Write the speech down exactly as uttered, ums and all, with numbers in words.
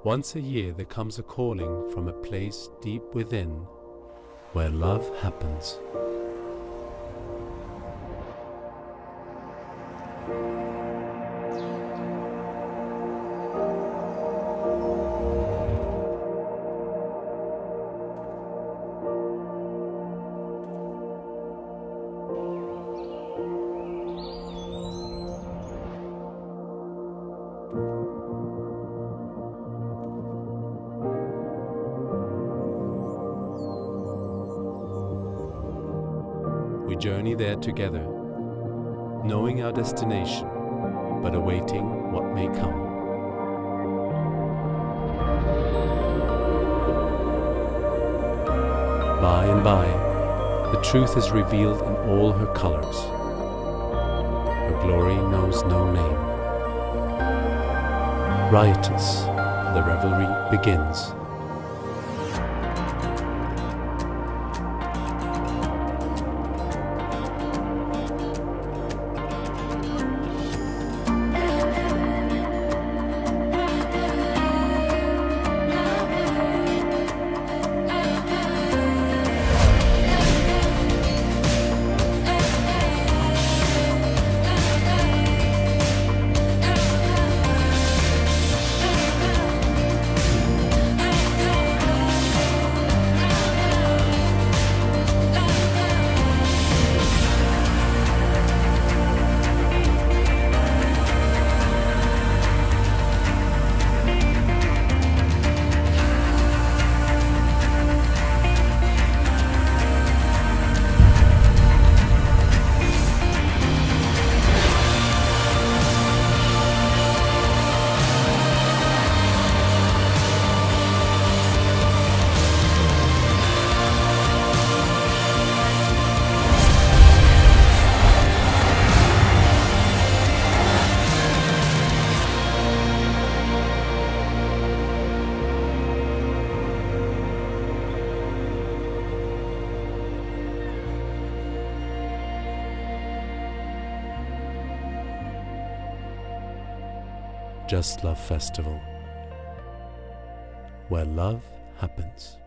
Once a year there comes a calling from a place deep within where love happens. We journey there together, knowing our destination, but awaiting what may come. By and by, the truth is revealed in all her colors. Her glory knows no name. Riotous, the revelry begins. Just Love Festival, where love happens.